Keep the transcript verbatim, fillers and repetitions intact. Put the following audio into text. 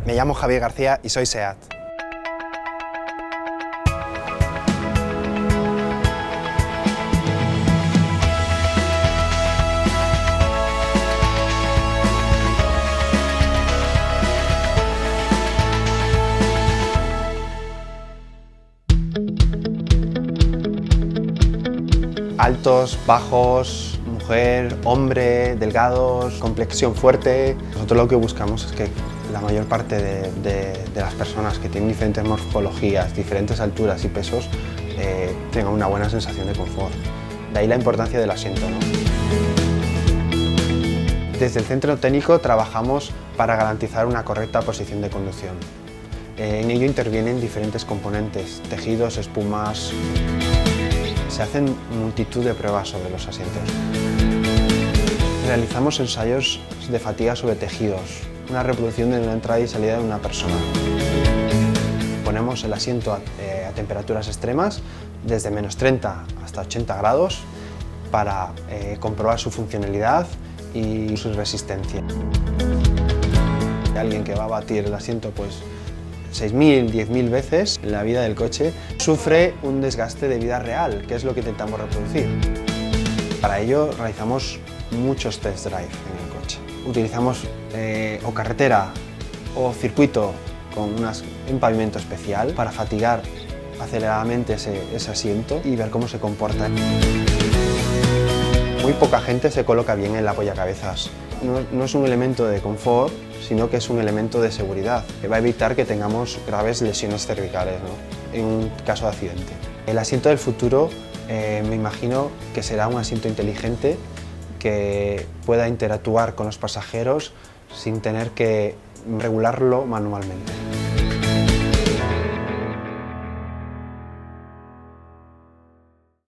Me llamo Javier García y soy SEAT. Altos, bajos, mujer, hombre, delgados, complexión fuerte. Nosotros lo que buscamos es que la mayor parte de, de, de las personas que tienen diferentes morfologías, diferentes alturas y pesos eh, tengan una buena sensación de confort. De ahí la importancia del asiento, ¿no? Desde el centro técnico trabajamos para garantizar una correcta posición de conducción. Eh, en ello intervienen diferentes componentes, tejidos, espumas. Se hacen multitud de pruebas sobre los asientos. Realizamos ensayos de fatiga sobre tejidos, una reproducción de una entrada y salida de una persona. Ponemos el asiento a, eh, a temperaturas extremas, desde menos treinta hasta ochenta grados, para eh, comprobar su funcionalidad y su resistencia. Alguien que va a batir el asiento pues, seis mil, diez mil veces en la vida del coche, sufre un desgaste de vida real, que es lo que intentamos reproducir. Para ello realizamos muchos test drive en el coche. Utilizamos eh, o carretera o circuito con unas, un pavimento especial para fatigar aceleradamente ese, ese asiento y ver cómo se comporta. Muy poca gente se coloca bien en la apoyacabezas. No, no es un elemento de confort, sino que es un elemento de seguridad, que va a evitar que tengamos graves lesiones cervicales, ¿no?, en un caso de accidente. El asiento del futuro eh, me imagino que será un asiento inteligente que pueda interactuar con los pasajeros sin tener que regularlo manualmente.